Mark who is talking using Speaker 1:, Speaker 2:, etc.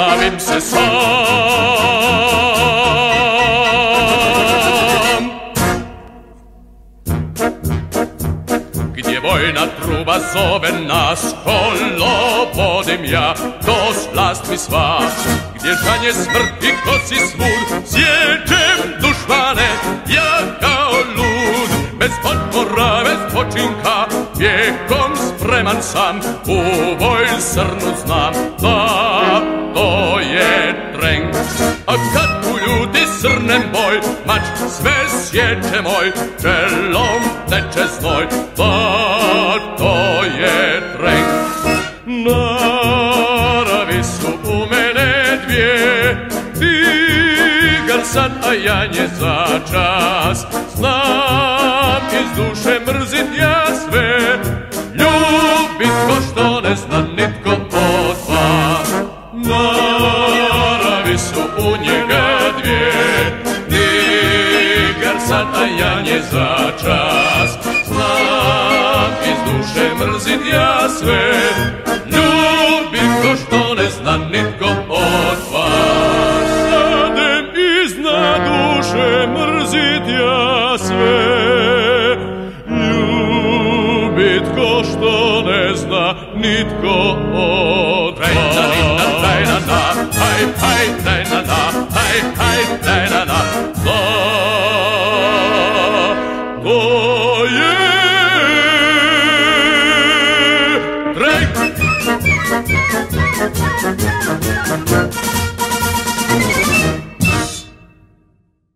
Speaker 1: javim se sam. Gdje vojna truba zove nas, kolo vodim ja, to slast mi sva. Gdje žanje smrti kosi svud, sjećem dušmane, ja kao lud. Bez otpora, bez počinka, vijekom spreman sam, u voj srnu znam, da to je Trenk. A kad uljuti srnen boj, mač sve sjeće moj, čelom teče znoj, da to je Trenk. Naravi su u mene dvije, tigar sad, a janje za čas. Znam iz duše mrzit ja sve, ljubit ko što ne zna nitko od vas. Naravi su u njega dvije, tigar sad, a janje za čas. Znam iz duše mrzit ja sve, ljubit ko što ne zna nitko od vas. Sadem izna duše mrzit ja sve, ljubit ko što ne zna nitko